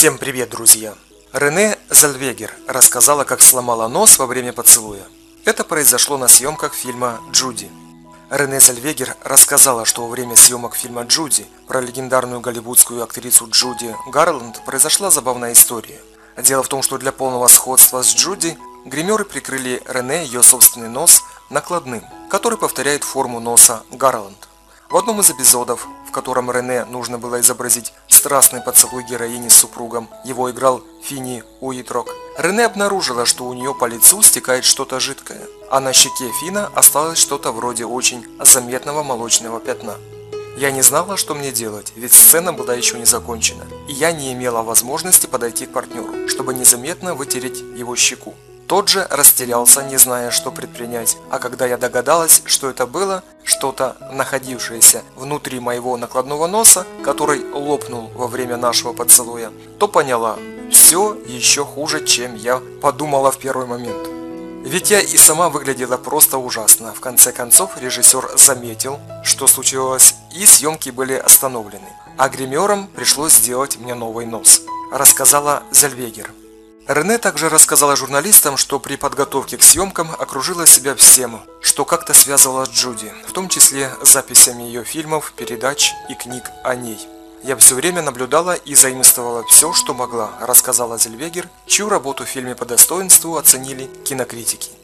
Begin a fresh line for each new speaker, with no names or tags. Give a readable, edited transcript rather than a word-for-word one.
Всем привет, друзья! Рене Зельвегер рассказала, как сломала нос во время поцелуя. Это произошло на съемках фильма «Джуди». Рене Зельвегер рассказала, что во время съемок фильма «Джуди» про легендарную голливудскую актрису Джуди Гарланд произошла забавная история. Дело в том, что для полного сходства с Джуди гримеры прикрыли Рене ее собственный нос накладным, который повторяет форму носа Гарланд. В одном из эпизодов, в котором Рене нужно было изобразить страстный поцелуй героини с супругом, его играл Финни Уитрок, Рене обнаружила, что у нее по лицу стекает что-то жидкое, а на щеке Фина осталось что-то вроде очень заметного молочного пятна. Я не знала, что мне делать, ведь сцена была еще не закончена, и я не имела возможности подойти к партнеру, чтобы незаметно вытереть его щеку. Тот же растерялся, не зная, что предпринять, а когда я догадалась, что это было что-то, находившееся внутри моего накладного носа, который лопнул во время нашего поцелуя, то поняла, все еще хуже, чем я подумала в первый момент. Ведь я и сама выглядела просто ужасно. В конце концов режиссер заметил, что случилось, и съемки были остановлены, а гримерам пришлось сделать мне новый нос, рассказала Зельвегер. Рене также рассказала журналистам, что при подготовке к съемкам окружила себя всем, что как-то связывало с Джуди, в том числе записями ее фильмов, передач и книг о ней. «Я все время наблюдала и заимствовала все, что могла», рассказала Зельвегер, чью работу в фильме по достоинству оценили кинокритики.